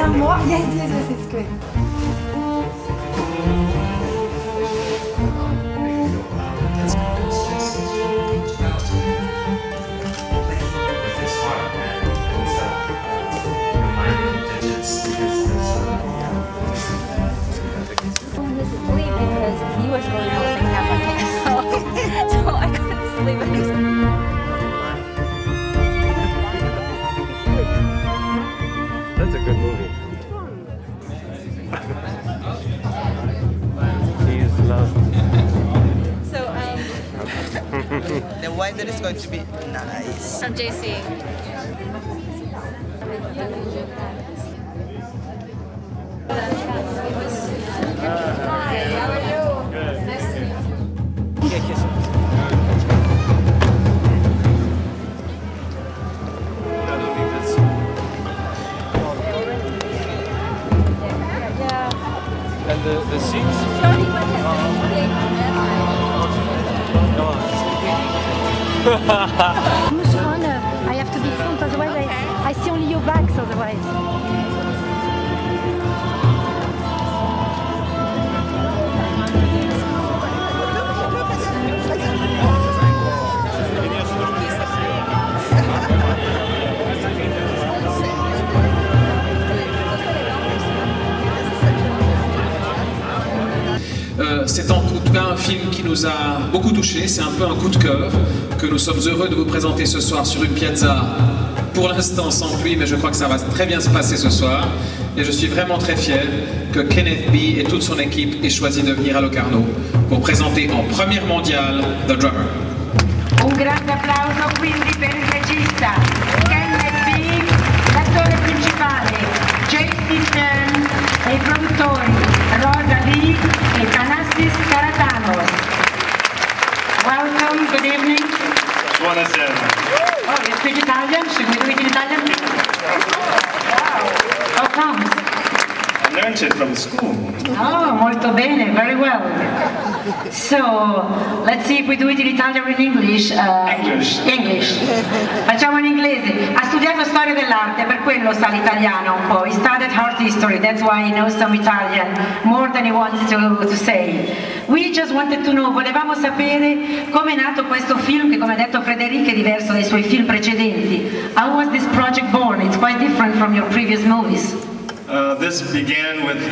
One more. Yes, yes, yes, it's great. He was really holding that one, so I couldn't sleep. That's a good movie. He's loved. So, The weather is going to be nice. from JC. Hi, how are you? Nice to meet you. And the seats? Much fun. I have to be front, otherwise I see only your backs otherwise. C'est en tout cas un film qui nous a beaucoup touchés, c'est un peu un coup de cœur que nous sommes heureux de vous présenter ce soir sur une piazza, pour l'instant sans pluie, mais je crois que ça va très bien se passer ce soir. Et je suis vraiment très fier que Kenneth B et toute son équipe aient choisi de venir à Locarno pour présenter en première mondiale The Drummer. Un grande applauso quindi per il regista Kenneth B, l'attore principale JC Stern e i produttori Rosa Lee e Thanasis Karatanos. Welcome, good evening. Buonasera. Oh, you speak Italian? Should we do it in Italian? Wow. How comes? I learned it from school. Oh, molto bene, very well. So, let's see if we do it in Italian or in English. English. Facciamo in inglese. Ha studiato storia dell'arte, per quello sa l'italiano un po'. He studied art history, that's why he knows some Italian, more than he wants to say. We just wanted to know, volevamo sapere come è nato questo film che, come ha detto Frédéric, è diverso dai suoi film precedenti. How was this project born? It's quite different from your previous movies. This began with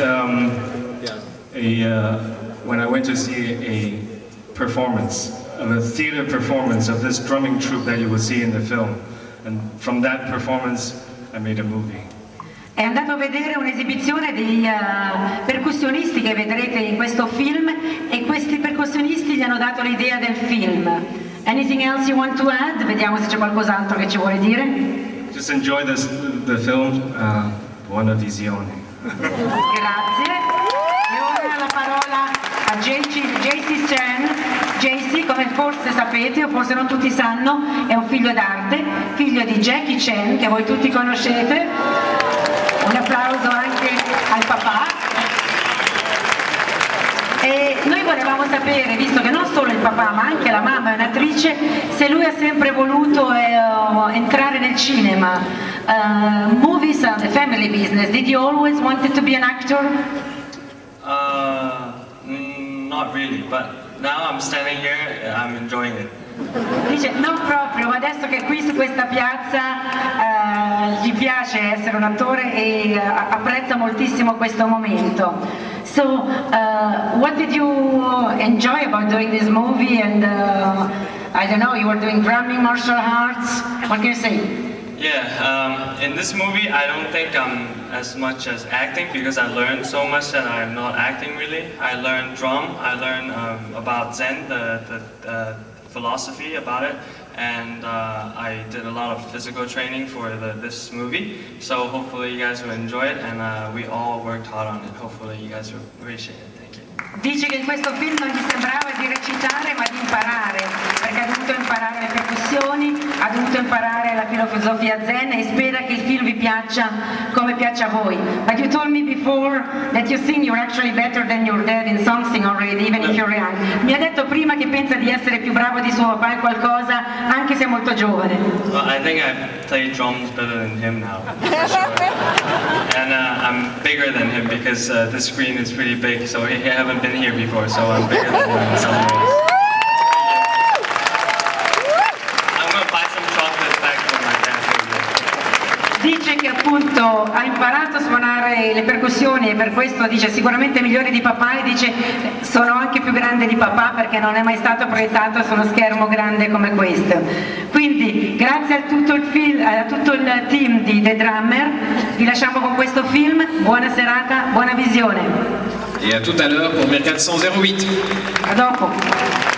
when I went to see a performance, a theater performance of this drumming troupe that you will see in the film. And from that performance, I made a movie. È andato a vedere un'esibizione dei percussionisti che vedrete in questo film e questi percussionisti gli hanno dato l'idea del film. Anything else you want to add? Vediamo se c'è qualcos'altro che ci vuole dire. Just enjoy the film. Buona visione. Grazie. E ora la parola a JC Stern. JC, come forse sapete o forse non tutti sanno, è un figlio d'arte, figlio di Jackie Chan, che voi tutti conoscete. Un applauso anche al papà. E noi volevamo sapere, visto che non solo il papà ma anche la mamma è un'attrice, se lui ha sempre voluto entrare nel cinema. Movies are the family business. Did you always wanted to be an actor? Not really, but now I'm standing here, I'm enjoying it. Dice non proprio, ma adesso che è qui su questa piazza gli piace essere un attore e apprezza moltissimo questo momento. So, what did you enjoy about doing this movie? And I don't know, you were doing drumming, martial arts. What can you say? Yeah, in this movie I don't think I'm as much as acting because I learned so much that I'm not acting really. I learned drum, I learned about Zen, the philosophy about it, and I did a lot of physical training for this movie. So hopefully you guys will enjoy it, and we all worked hard on it. Hopefully you guys will appreciate it. Thank you. Dice che in questo film non gli sembrava di recitare ma di imparare, perché ha dovuto imparare le percussioni, ha dovuto imparare la filosofia zen e spera che il film vi piaccia come piace a voi. But you told me before that you think you're actually better than your dad in something already, even if you're young. Mi ha detto prima che pensa di essere più bravo di suo papà in qualcosa, anche se è molto giovane. Well, I think I play drums better than him now, for sure. And I'm bigger than him because this screen is pretty big, so I haven't been here before, so I'm bigger than him in some ways. I'm gonna buy some chocolate back from my cafe. Dice che appunto ha imparato a suonare le percussioni e per questo dice sicuramente migliore di papà, e dice sono anche più grande di papà perché non è mai stato proiettato su uno schermo grande come questo. Quindi grazie a tutto il team di The Drummer, vi lasciamo con questo film, buona serata, buona visione. Et à tout à l'heure pour 1408. A dopo.